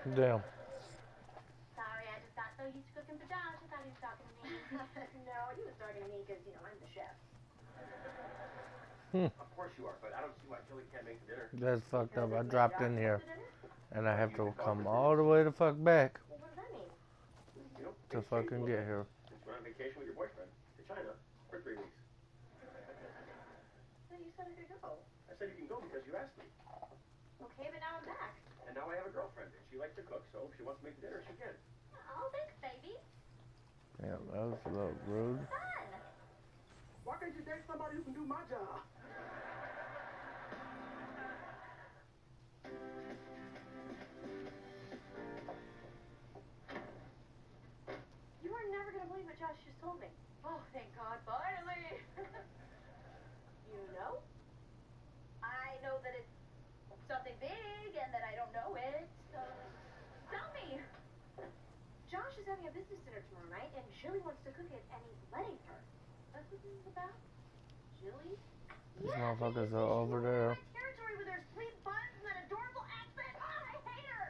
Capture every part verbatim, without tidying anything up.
Damn. Sorry, I just got so used to cooking for Josh, I thought he was talking to me. No, he was talking to me because, you know, I'm the chef. Hmm. Of course you are, but I don't see why Chili can't make the dinner. That's fucked Because up. I it's my dropped job in to here, cook the dinner? and I have You to could come go all the way the fuck back Well, what does that mean? You know, to things change a fucking little get bit. here. Since you went on vacation with your boyfriend to China for three weeks. Well, you said I could go. I said you can go because you asked me. Okay, but now I'm back. And now I have a girlfriend, and she likes to cook, so if she wants to make the dinner, she can. Oh, thanks, baby. Yeah, that was a little rude. Fun. Why can't you date somebody who can do my job? You are never going to believe what Josh just told me. Oh, thank God, finally. You know? I know that it's something big and that I don't know it, so tell me. Josh is having a business dinner tomorrow night, and Jilly wants to cook it, and he's letting her. That's what this is about? Jilly? These Yeah, motherfuckers baby, are she's over moving there. in my territory with her sweet buns and that adorable accent. Oh, I hate her.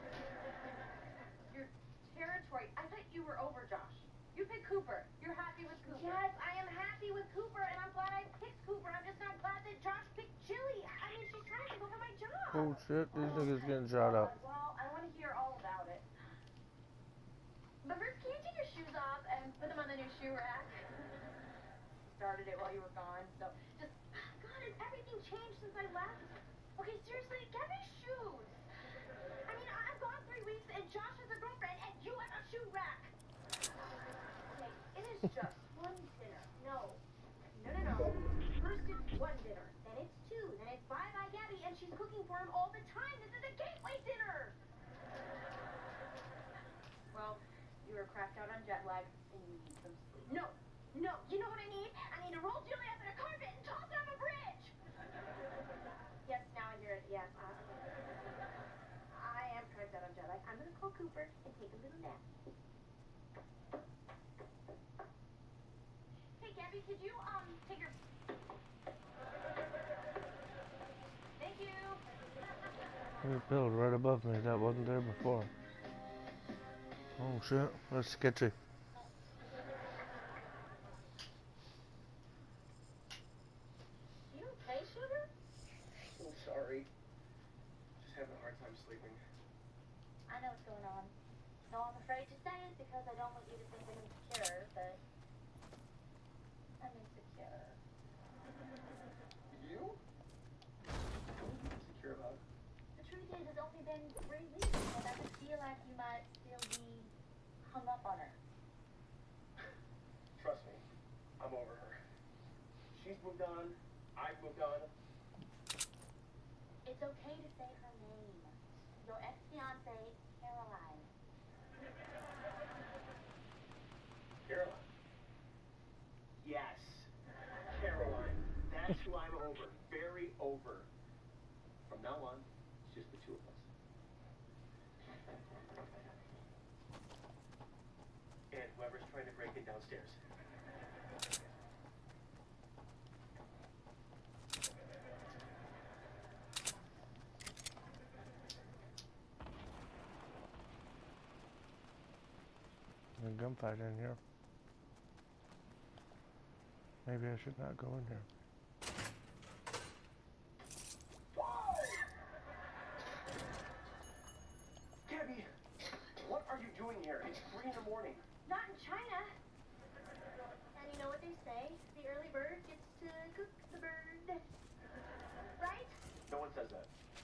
Your territory? I thought you were over Josh. You picked Cooper. You're happy with Cooper. Yes, I am happy with Cooper, and I'm glad I picked Cooper. I'm just not glad that Josh picked Jilly. I mean, she's trying to take over my job. Oh shit, these Oh, niggas getting shot up. well, I want to hear all about it. But first, can you take your shoes off and put them on the new shoe rack? Started it while you were gone, so just, God, has everything changed since I left? Okay, seriously, get me shoes. I mean, I- I've gone three weeks, and Josh has a girlfriend, and you have a shoe rack. Okay, it is just one dinner. No. No, no, no. First it's one dinner, then it's two, then it's bye-bye Gabby, and she's cooking for him all the time. This is a gateway dinner. Well, you were cracked out on jet lag, and you need some sleep. No, no, you know what I need? I need to roll Julie up in a carpet and toss her off a bridge. Yes, now I hear it. Yes, uh, I am cracked out on jet lag. I'm gonna call Cooper and take a little nap. Hey, Gabby, could you um take your? Thank you. There's a build right above me that wasn't there before. Oh shit, that's sketchy. You okay, sugar? I'm sorry. Just having a hard time sleeping. I know what's going on. No, I'm afraid to say it because I don't want you to think I'm insecure, but I'm insecure. You? What are you insecure about? The truth is, it's only been three weeks, and I just feel like you might still be hung up on her. Trust me, I'm over her. She's moved on. I've moved on. It's okay to say her name. Your ex-fiance, Caroline. Caroline. Yes. Caroline. That's who I'm over. Very over. From now on, it's just the two of us. And whoever's trying to break in downstairs. There's a gunfight in here. Maybe I should not go in here. Gabby, what are you doing here? It's three in the morning. Not in China. And you know what they say? The early bird gets to cook the bird. Right? No one says that.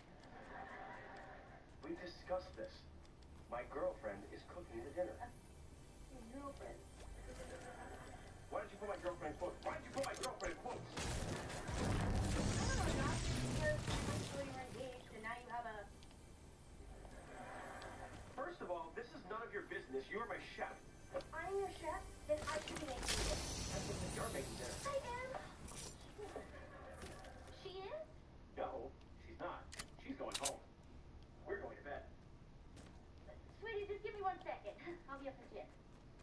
We've discussed this. My girlfriend is cooking the dinner. Your girlfriend. Why did you put my girlfriend in quotes? Why did you put my girlfriend in quotes? I don't know, Josh. Because actually you're engaged, and now you have a... First of all, this is none of your business. You're my chef. If I'm your chef, then I should be making dinner. I think that you're making dinner. I am. She is? No, she's not. She's going home. We're going to bed. Sweetie, just give me one second. I'll be up in ten.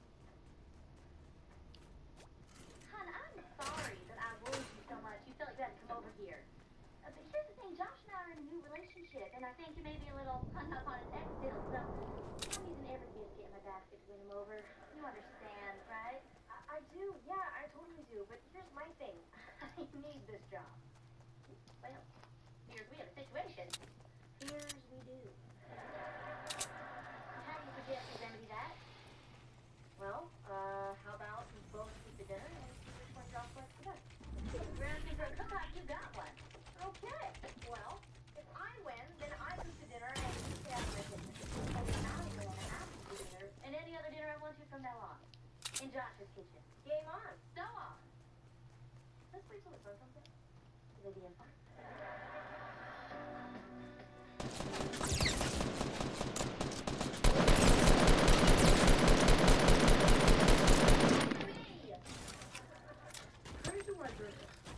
Hon, I'm sorry that I worried you so much. You felt like you had to come over here. Uh, but here's the thing, Josh and I are in a new relationship. relationship, and I think you may be a little hung up on his ex still, so I'm using every biscuit in my basket to win him over. You understand, right? I, I do, yeah, I totally do. But here's my thing. I need this job. Well, here's we have a situation. Here's we do. How do you suggest we remedy that? Well, uh, how about we both eat the dinner and see which one drops less the best? Rounding for a cook-off, you got one. Okay. Well, if I win, then I cook the dinner and you stay out of the kitchen. And if I win, then I cook the dinner. And any other dinner I want to from now on. In Josh's kitchen. Game on. So on. Let's wait till the sun comes up. It'll be in fun. Crazy one, Bruce.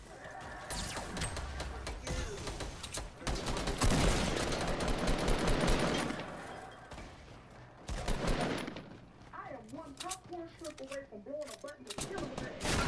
I am one popcorn strip away from blowing a button and killing a man.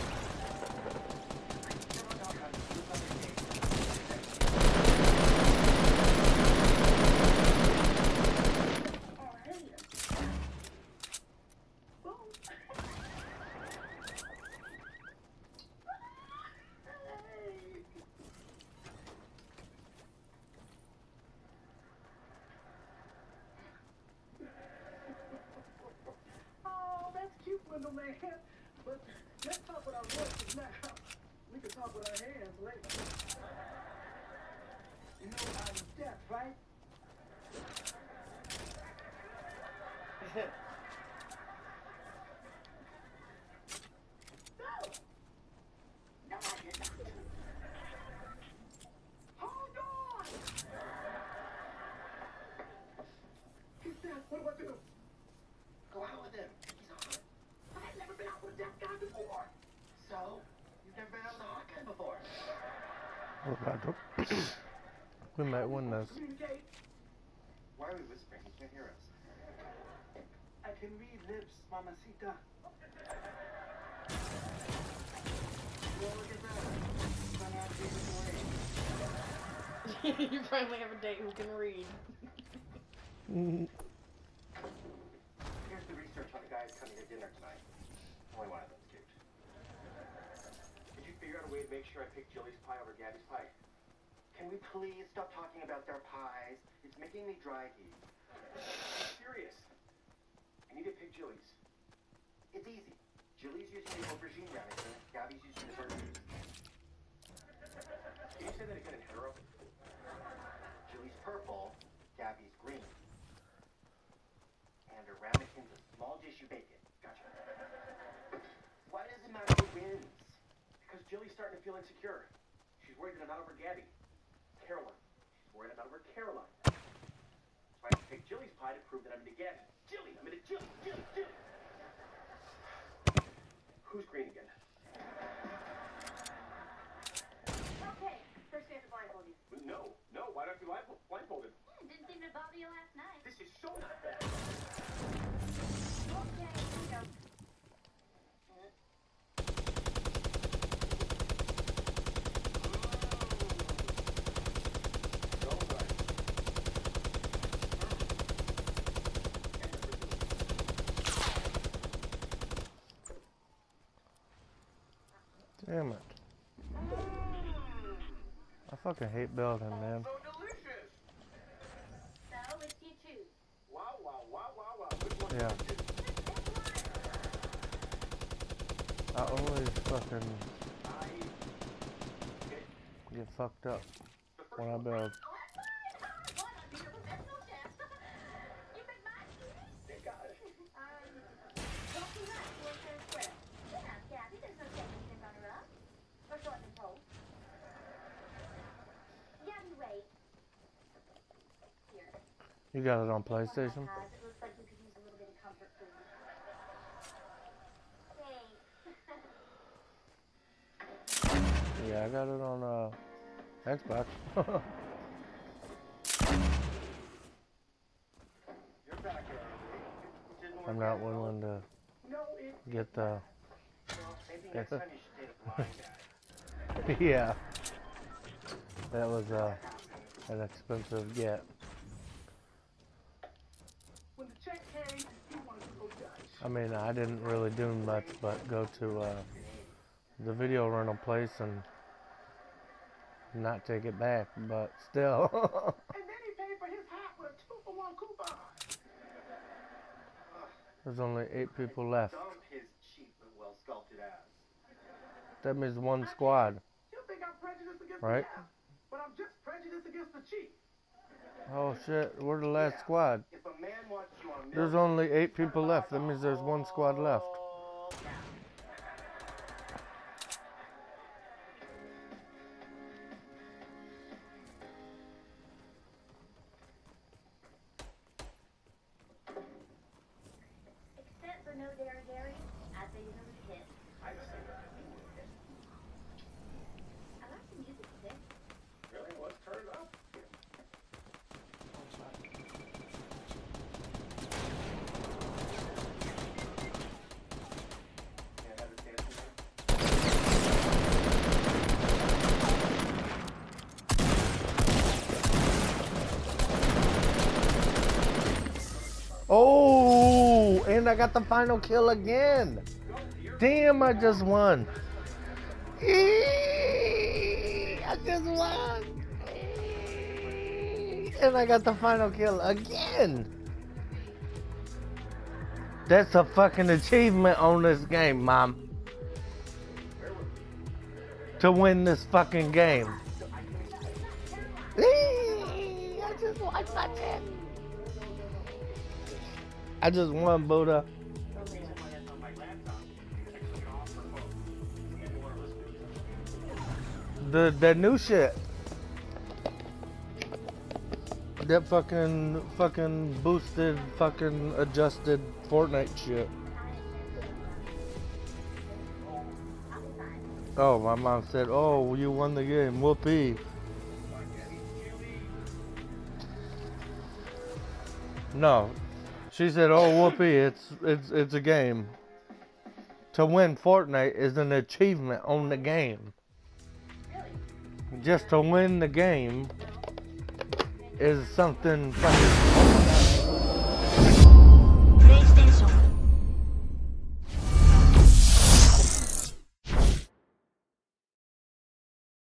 Oh, that's cute, little man. But let's talk with our voices now. We can talk with our hands later. You know I'm deaf, right? No! No, I did not. Hold on! He's deaf. What do I do? Go out with him. He's hot. I've never been out with a deaf guy before. So? You've never been out with a hot guy before? Look at them. We might win this. Communicate. Why are we whispering? He can't hear us. I can read lips, mamacita. Well, look at that. I'm not giving away. You finally have a date who can read. Here's the research on the guys coming to dinner tonight. Only one of them's cute. Did you figure out a way to make sure I pick Jilly's pie over Gabby's pie? Can we please stop talking about their pies? It's making me dry heat. I'm serious. I need to pick Jilly's. It's easy. Jilly's using the aubergine ramekin, Gabby's using the burger. Can you say that again in hetero? Jilly's purple, Gabby's green. And her ramekin's a small dish you bake it. Gotcha. Why does it matter who wins? Because Jilly's starting to feel insecure. She's worried that I'm not over Gabby. Caroline. She's worried I'm not over Caroline. So I have to pick Jilly's pie to prove that I'm into Gabby. Jilly! I'm into Jilly! Jilly! Jilly! Who's green again? Okay, first we have to blindfold you. No, no, why don't you blindfold- blindfolded? Hmm, didn't seem to bother you last night. This is so not fair. Okay, here we go. So good. Damn it. I fucking hate building, man. So delicious! So, which do you choose? Wow, wow, wow, wow, wow. Which one Yeah. is it? I always fucking I get get fucked up the first when I one. build. Oh, that's fine. What? I'll be your professional chef. You pick mine. Thank God. Um, don't do that. Four fair square. Yeah, Gabby, there's no chance you can run her up. Or so I've been told. Gabby, wait. Here. You got it on Take one of my PlayStation? pies. It looks like you could use a little bit of comfort food. Thanks. Yeah, I got it on uh, Xbox. You're back here. It didn't work I'm not out. willing to No, it. get the. Well, maybe next time you should stay the blind guy. Yeah. That was uh. that expensive yet. When the check came, he wanted to go Dutch. I mean, I didn't really do much but go to uh, the video rental place and not take it back, but still. And then he paid for his hat with a two for one coupon. There's only eight people left. Dump his cheap but well sculpted ass. That means one squad, You think I'm prejudiced against right? the ass, but I'm just prejudiced against the cheap. Oh shit, we're the last Yeah. squad. If a man wants you on There's milk, only eight people left. That means there's one squad left. oh, yeah. Except for no dairy dairy, I say you know the hit. I just think that I like the music today. really, let's turn it up. Can't have it dancing. Oh, and I got the final kill again. Damn, I just won. Eee, I just won. Eee, and I got the final kill again. That's a fucking achievement on this game, Mom. To win this fucking game. Eee, I just won my ten. I just won, Buddha. The the new shit. That fucking fucking boosted fucking adjusted Fortnite shit. Oh, my mom said, "Oh, you won the game. Whoopee." No. She said, "Oh, whoopee, it's it's it's a game. To win Fortnite is an achievement on the game. Just to win the game is something fucking